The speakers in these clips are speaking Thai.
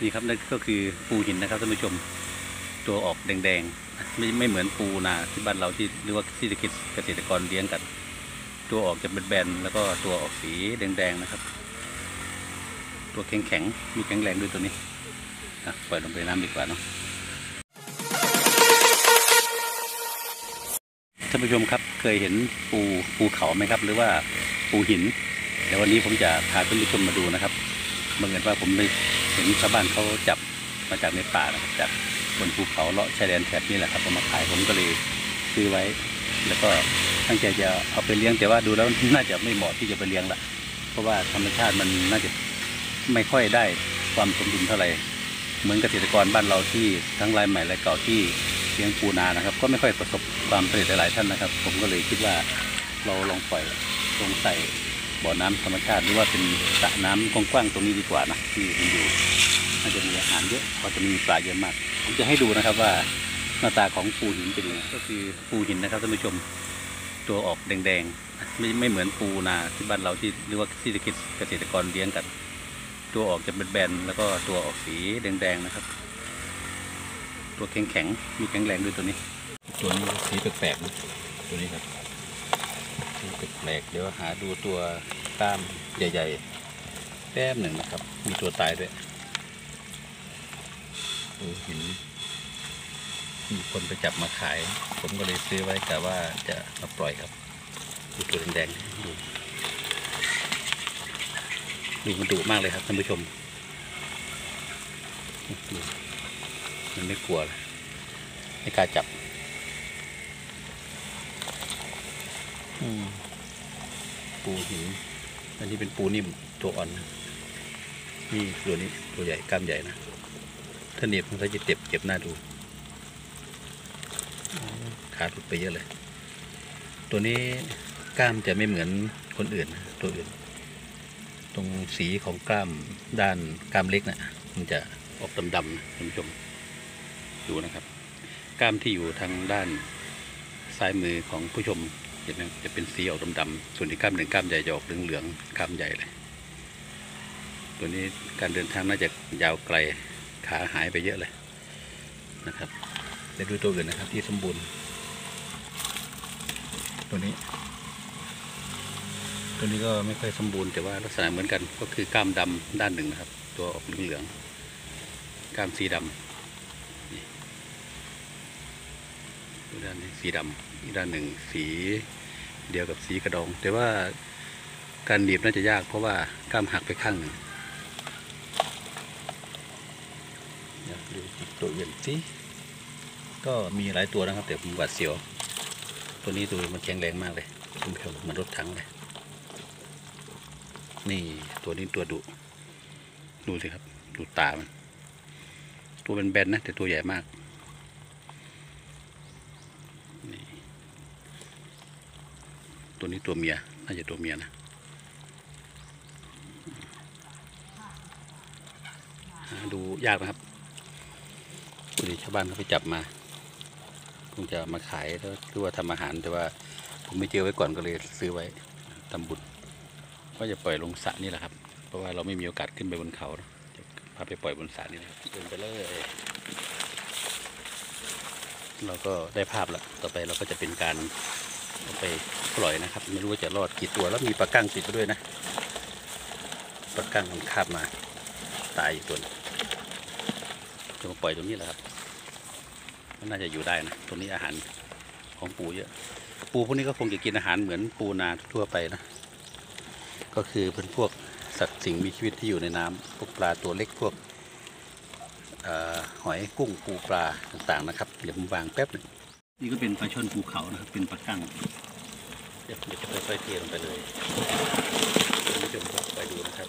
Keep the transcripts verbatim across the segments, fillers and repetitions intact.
นี่ครับนั่นก็คือปูหินนะครับท่านผู้ชมตัวออกแดงๆไม่ไม่เหมือนปูนาที่บ้านเราที่หรือว่าที่เกษตรกรเลี้ยงกันตัวออกจะเป็นแบนแล้วก็ตัวออกสีแดงๆนะครับตัวแข็งแข็งมีแข็งแรงด้วยตัวนี้ปล่อยลงไปน้ำดีกว่าเนาะท่านผู้ชมครับเคยเห็นปูปูเขาไหมครับหรือว่าปูหินเดี๋ยววันนี้ผมจะพาท่านผู้ชมมาดูนะครับบังเอิญว่าผมไปเห็นชาวบ้านเขาจับมาจากในป่านะครับจากบนภูเขาเลาะชายแดนแถบนี้แหละครับเอามาขายผมก็เลยซื้อไว้แล้วก็ตั้งใจจะเอาไปเลี้ยงแต่ว่าดูแล้วน่าจะไม่เหมาะที่จะไปเลี้ยงละเพราะว่าธรรมชาติมันน่าจะไม่ค่อยได้ความสมดุลเท่าไหร่เหมือนเกษตรกรบ้านเราที่ทั้งรายใหม่รายเก่าที่เลี้ยงปูนานะครับก็ไม่ค่อยประสบความสำเร็จหลายท่านนะครับผมก็เลยคิดว่าเราลองปล่อยลงใส่บ่อน้ำธรรมชาติหรือว่าเป็นสระน้ำกว้างๆตรงนี้ดีกว่านะที่มันอยู่น่าจะมีอาหารเยอะเพราะจะมีปลาเยอะมากผมจะให้ดูนะครับว่าหน้าตาของปูหินเป็นยังไงก็คือปูหินนะครับท่านผู้ชมตัวออกแดงๆไม่ไม่เหมือนปูนาที่บ้านเราที่หรือว่าที่เกษตรกรเลี้ยงกันตัวออกจะเป็นแบนแล้วก็ตัวออกสีแดงๆนะครับตัวแข็งแข็งมีแข็งแรงด้วยตัวนี้ตัวนี้สีแปลกๆนะตัวนี้ครับสีแปลกๆเดี๋ยวหาดูตัวกล้ามใหญ่ๆแป๊บหนึ่งนะครับมีตัวตายด้วยดูหินมีคนไปจับมาขายผมก็เลยซื้อไว้แต่ว่าจะมาปล่อยครับดูตัวแดงๆดูดูมันดุมากเลยครับท่านผู้ชมมันไม่กลัวเลยไม่กล้าจับปูหินอันนี้เป็นปูนิ่มตัวอ่อนนี่ตัวนี้ตัวใหญ่กล้ามใหญ่นะถ้าเหน็บมันก็จะเจ็บเจ็บหน้าดูขาหลุดไปเยอะเลยตัวนี้กล้ามจะไม่เหมือนคนอื่นตัวอื่นตรงสีของกล้ามด้านกล้ามเล็กนะมันจะออกดำๆนะท่านผู้ชมดูนะครับกล้ามที่อยู่ทางด้านซ้ายมือของผู้ชมจะเป็นจะเป็นสีออกดำๆส่วนที่กล้ามหนึ่งกล้ามใหญ่จะออกเหลืองๆกล้ามใหญ่เลยตัวนี้การเดินทางน่าจะยาวไกลขาหายไปเยอะเลยนะครับไปดูตัวอื่นนะครับที่สมบูรณ์ตัวนี้ตัวนี้ก็ไม่ค่อยสมบูรณ์แต่ว่าลักษณะเหมือนกันก็คือกล้ามดำด้านหนึ่งนะครับตัวออกเหลืองๆกล้ามสีดำด้านนี้สีดำอีกด้านหนึ่งสีเดียวกับสีกระดองแต่ว่าการหนีบน่าจะยากเพราะว่ากล้ามหักไปข้างหนึ่งดูตัวอื่นสิก็มีหลายตัวนะครับแต่ผมหวาดเสียวตัวนี้ตัวมันแข็งแรงมากเลยคุณผู้ชมมันรถถังเลยนี่ตัวนี้ตัวดุดูสิครับดูตามันตัวเป็นแบนนะแต่ตัวใหญ่มากนี่ตัวนี้ตัวเมียน่าจะตัวเมียนะดูยากนะครับตัวนี้ชาวบ้านเขาไปจับมาคงจะมาขายแล้วหรือว่าทำอาหารแต่ว่าผมไม่เจอไว้ก่อนก็เลยซื้อไว้ทำบุญก็จะปล่อยลงสระนี่แหละครับเพราะว่าเราไม่มีโอกาสขึ้นไปบนเขาจะพาไปปล่อยบนสระนี่แหละเดินไปเลยเราก็ได้ภาพแล้วต่อไปเราก็จะเป็นการเอาไปปล่อยนะครับไม่รู้ว่าจะรอดกี่ตัวแล้วมีปลากั้งติดไปด้วยนะปลากั้งมันคาบมาตายอยู่ตัวนึงจะมาปล่อยตรงนี้แหละครับมันน่าจะอยู่ได้นะตรงนี้อาหารของปูเยอะปูพวกนี้ก็คงจะกินอาหารเหมือนปูนาทั่วไปนะก็คือเป็นพวกสัตว์สิ่งมีชีวิตที่อยู่ในน้ำพวกปลาตัวเล็กพวกหอยกุ้งปูปลาต่างๆนะครับเดี๋ยวผมวางแป๊บหนึ่งนี่ก็เป็นปลาช่อนภูเขานะครับเป็นปลากั้งเดี๋ยวจะค่อยๆเทลงไปเลยท่านผู้ชมไปดูนะครับ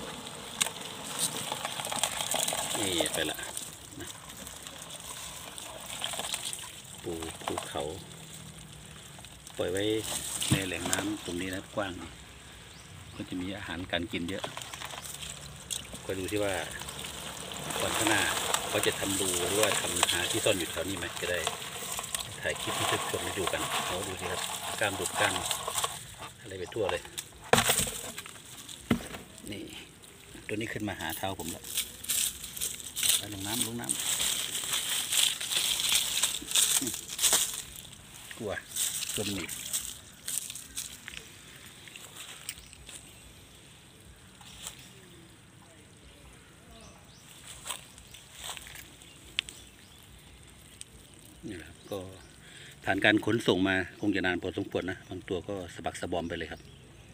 นี่ไปละนะปูภูเขาปล่อยไว้ในแหล่งน้ำตรงนี้นะกว้างก็จะมีอาหารการกินเยอะก็ดูที่ว่าก่อนข้างหน้าเขาจะทำรูหรือว่าทำหาที่ซ่อนอยู่แถวนี้ไหมจะได้ถ่ายคลิปให้ทุกคนได้ดูกันเขาดูสิครับกล้ามดุดกล้ามอะไรไปทั่วเลยนี่ตัวนี้ขึ้นมาหาเท้าผมแล้วไปลงน้ำลงน้ำกลัวกลัวมันหนีบนี่แหละก็ผ่านการขนส่งมาคงจะนานพอสมควรนะบางตัวก็สะบักสะบอมไปเลยครับ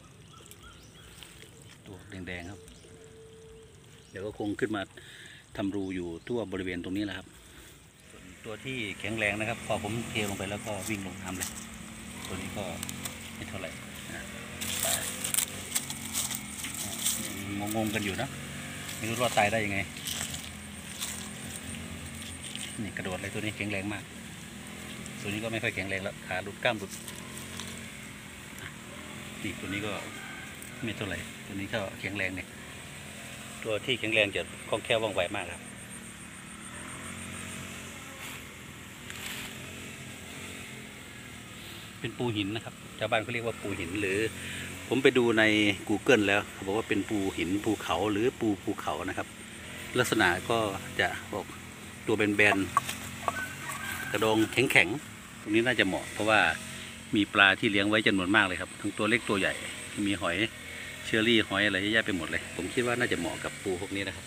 ตัวแดงๆครับเดี๋ยวก็คงขึ้นมาทำรูอยู่ทั่วบริเวณตรงนี้แหละครับส่วนตัวที่แข็งแรงนะครับพอผมเทลงไปแล้วก็วิ่งลงน้ำเลยตัวนี้ก็ไม่เท่าไหร่นะงงๆกันอยู่นะไม่รู้รอดตายได้ยังไงนี่กระโดดเลยตัวนี้แข็งแรงมากตัวนี้ก็ไม่ค่อยแข็งแรงแล้วขาหลุดกล้ามหลุดนี่ตัวนี้ก็ไม่เท่าไหร่ตัวนี้ก็แข็งแรงเนี่ยตัวที่แข็งแรงจะคล่องแคล่วว่องไวมากครับเป็นปูหินนะครับชาวบ้านเขาเรียกว่าปูหินหรือผมไปดูใน กูเกิล แล้วเขาบอกว่าเป็นปูหินภูเขาหรือปูภูเขานะครับลักษณะก็จะบอกตัวแบนๆกระดองแข็งๆตรงนี้น่าจะเหมาะเพราะว่ามีปลาที่เลี้ยงไว้จำนวนมากเลยครับทั้งตัวเล็กตัวใหญ่มีหอยเชอรี่หอยอะไรเยอะแยะไปหมดเลยผมคิดว่าน่าจะเหมาะกับปูพวกนี้นะครับ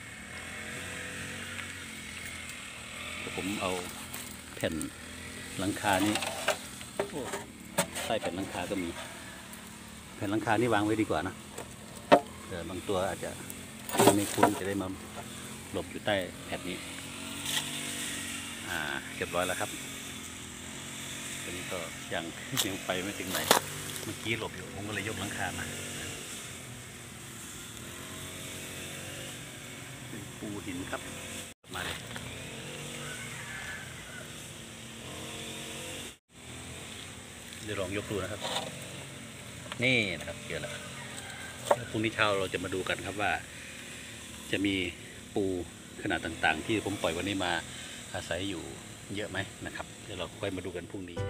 ผมเอาแผ่นหลังคานี่ใต้แผ่นหลังคาก็มีแผ่นหลังคานี่วางไว้ดีกว่านะแต่บางตัวอาจจะไม่คุ้นจะได้มาหลบอยู่ใต้แผ่นนี้อ่าเรียบร้อยแล้วครับตัวนี้ก็ยังยังไปไม่ถึงไหนเมื่อกี้หลบอยู่ผมก็เลยยกหลังคามาเป็นปูหินครับมาเลยเดี๋ยวลองยกดูนะครับนี่นะครับเจอแล้วพรุ่งนี้เช้าเราจะมาดูกันครับว่าจะมีปูขนาดต่างๆที่ผมปล่อยวันนี้มาอาศัยอยู่เยอะไหมนะครับเดี๋ยวเราค่อยมาดูกันพรุ่งนี้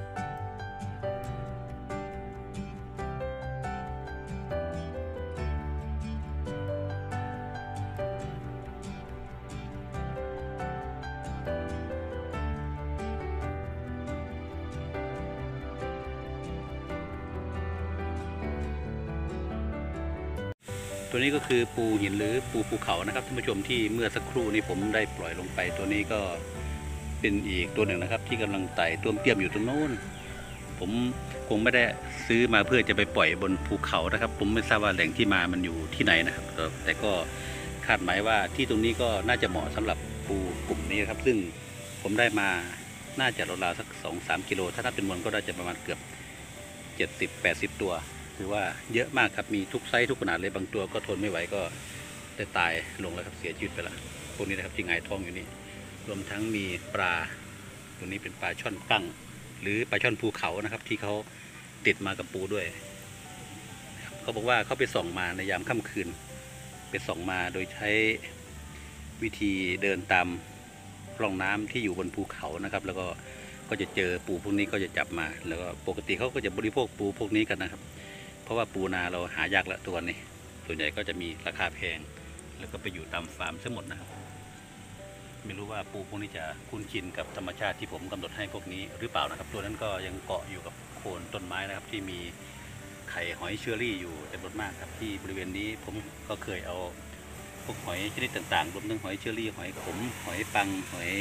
ตัวนี้ก็คือปูหินหรือปูภูเขานะครับท่านผู้ชมที่เมื่อสักครู่นี้ผมได้ปล่อยลงไปตัวนี้ก็เป็นอีกตัวหนึ่งนะครับที่กำลังไต่ตัวเตี้ยมอยู่ตรงโน้นผมคงไม่ได้ซื้อมาเพื่อจะไปปล่อยบนภูเขานะครับผมไม่ทราบว่าแหล่งที่มามันอยู่ที่ไหนนะครับแต่ก็คาดหมายว่าที่ตรงนี้ก็น่าจะเหมาะสำหรับปูกลุ่มนี้ครับซึ่งผมได้มาน่าจะราวๆสักสองสามกิโลถ้านับเป็นมวลก็น่าจะประมาณเกือบเจ็ดสิบแปดสิบตัวถือว่าเยอะมากครับมีทุกไซส์ทุกขนาดเลยบางตัวก็ทนไม่ไหวก็ได้ตายลงแล้วครับเสียชีวิตไปแล้วพวกนี้นะครับที่หงายท้องอยู่นี่รวมทั้งมีปลาตัวนี้เป็นปลาช่อนกั้งหรือปลาช่อนภูเขานะครับที่เขาติดมากับปูด้วยเขาบอกว่าเขาไปส่องมาในยามค่ำคืนไปส่องมาโดยใช้วิธีเดินตามร่องน้ำที่อยู่บนภูเขานะครับแล้วก็ก็จะเจอปูพวกนี้ก็จะจับมาแล้วก็ปกติเขาก็จะบริโภคปูพวกนี้กันนะครับเพราะว่าปูนาเราหายากแล้วตัวนี้ส่วนใหญ่ก็จะมีราคาแพงแล้วก็ไปอยู่ตามฟาร์มทั้งหมดนะครับไม่รู้ว่าปูพวกนี้จะคุ้นชินกับธรรมชาติที่ผมกำหนดให้พวกนี้หรือเปล่านะครับตัวนั้นก็ยังเกาะอยู่กับโคนต้นไม้นะครับที่มีไข่หอยเชอรี่อยู่จำนวนมากครับที่บริเวณนี้ผมก็เคยเอาพวกหอยชนิดต่างๆรวมทั้งหอยเชอรี่หอยขมหอยปังหอย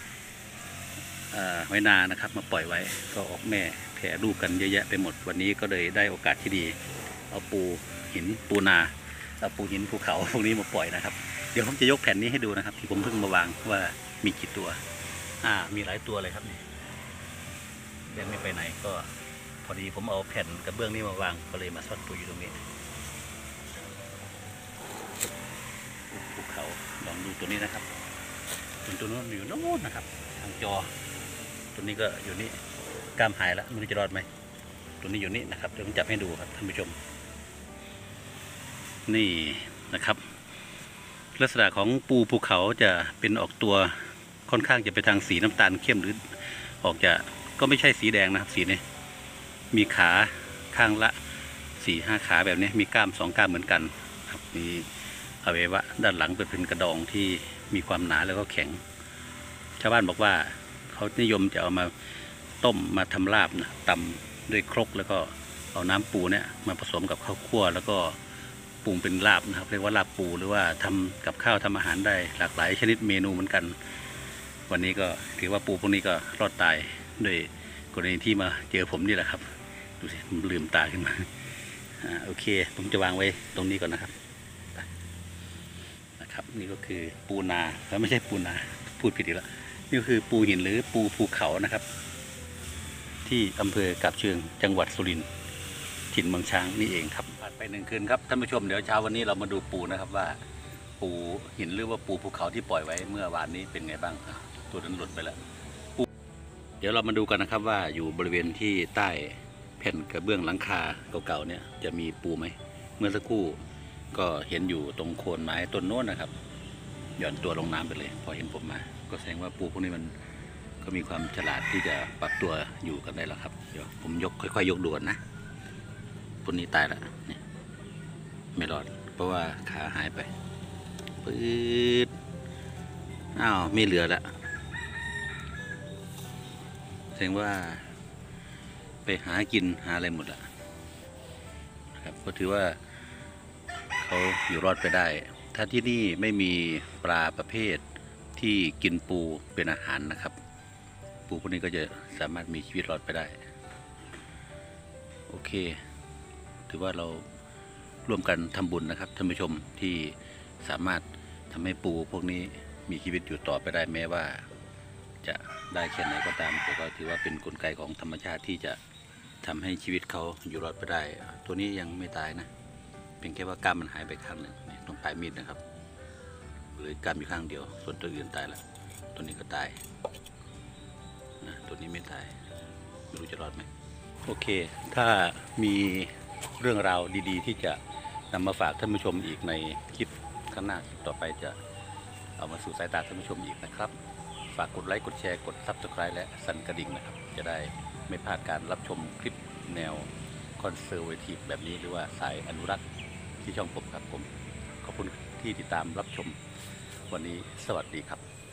หอยนานะครับมาปล่อยไว้ก็ออกแม่แผ่ลูกกันเยอะแยะไปหมดวันนี้ก็เลยได้โอกาสที่ดีเอาปูหินปูนาเอาปูหินภูเขาพวกนี้มาปล่อยนะครับเดี๋ยวผมจะยกแผ่นนี้ให้ดูนะครับที่ผมเพิ่งมาวางว่ามีกี่ตัวอ่ามีหลายตัวเลยครับนี่เดินไม่ไปไหนก็พอดีผมเอาแผ่นกระเบื้องนี้มาวางก็เลยมาซ่อนปูอยู่ตรงนี้ภูเขาลองดูตัวนี้นะครับส่วนตัวนู้นอยู่โน้นนะครับทางจอตัวนี้ก็อยู่นี่กล้ามหายแล้วไม่รู้จะรอดไหมตัวนี้อยู่นี่นะครับเดี๋ยวผมจับให้ดูครับท่านผู้ชมนี่นะครับลักษณะของปูภูเขาจะเป็นออกตัวค่อนข้างจะไปทางสีน้ำตาลเข้มหรือออกจะก็ไม่ใช่สีแดงนะครับสีนี้มีขาข้างละสี่ห้าขาแบบนี้มีกล้ามสองกล้ามเหมือนกันครับมีอวัยวะด้านหลังเป็นเป็นกระดองที่มีความหนาแล้วก็แข็งชาวบ้านบอกว่าเขานิยมจะเอามาต้มมาทำลาบนะตำด้วยครกแล้วก็เอาน้ำปูเนี่ยมาผสมกับข้าวคั่วแล้วก็ปรุงเป็นลาบนะครับเรียกว่าลาบปูหรือว่าทำกับข้าวทำอาหารได้หลากหลายชนิดเมนูเหมือนกันวันนี้ก็ถือว่าปูพวกนี้ก็รอดตายด้วยกรณีที่มาเจอผมนี่แหละครับดูสิผมลืมตาขึ้นมาอ่าโอเคผมจะวางไว้ตรงนี้ก่อนนะครับนะครับนี่ก็คือปูนาแล้วไม่ใช่ปูนาพูดผิดอีกแล้วนี่ก็คือปูหินหรือปูภูเขานะครับที่อำเภอกาบเชิงจังหวัดสุรินทร์ถิ่นเมืองช้างนี่เองครับผ่านไปหนึ่งคืนครับท่านผู้ชมเดี๋ยวเช้าวันนี้เรามาดูปูนะครับว่าปูหินหรือว่าปูภูเขาที่ปล่อยไว้เมื่อวานนี้เป็นไงบ้างตัวนั้นหลุดไปแล้วปูเดี๋ยวเรามาดูกันนะครับว่าอยู่บริเวณที่ใต้แผ่นกระเบื้องหลังคาเก่าๆเนี่ยจะมีปูไหมเมื่อสักครู่ก็เห็นอยู่ตรงโคนไม้ต้นโน้นนะครับหย่อนตัวลงน้ำไปเลยพอเห็นผมมาก็แสดงว่าปูพวกนี้มันก็มีความฉลาดที่จะปรับตัวอยู่กันได้แล้วครับเดี๋ยวผมยกค่อยๆยกด่วนนะพวกนี้ตายแล้วเนี่ยไม่รอดเพราะว่าขาหายไปปื๊ดอ้าวไม่เหลือแล้วแสดงว่าไปหากินหาอะไรหมดละครับก็ถือว่าเขาอยู่รอดไปได้ถ้าที่นี่ไม่มีปลาประเภทที่กินปูเป็นอาหารนะครับปูพวกนี้ก็จะสามารถมีชีวิตรอดไปได้โอเคถือว่าเราร่วมกันทำบุญนะครับท่านผู้ชมที่สามารถทำให้ปูพวกนี้มีชีวิตอยู่ต่อไปได้แม้ว่าจะได้แค่ไหนก็ตามแต่ก็ถือว่าเป็นกลไกของธรรมชาติที่จะทำให้ชีวิตเขาอยู่รอดไปได้ตัวนี้ยังไม่ตายนะเพียงแค่ว่ากล้ามมันหายไปข้างหนึ่งตรงปลายมีดนะครับหรือกล้ามอยู่ข้างเดียวส่วนตัวอื่นตายแล้วตัวนี้ก็ตายนะตัวนี้ไม่ตายไม่รู้จะรอดไหมโอเคถ้ามีเรื่องราวดีๆที่จะนำมาฝากท่านผู้ชมอีกในคลิปข้างหน้าคลิปต่อไปจะเอามาสู่สายตาท่านผู้ชมอีกนะครับฝากกดไลค์กดแชร์กด ซับสไครบ์ และสั่นกระดิ่งนะครับจะได้ไม่พลาดการรับชมคลิปแนวคอนเซอร์เวทีฟแบบนี้หรือว่าสายอนุรักษ์ที่ช่องผมครับผมขอบคุณที่ติดตามรับชมวันนี้สวัสดีครับ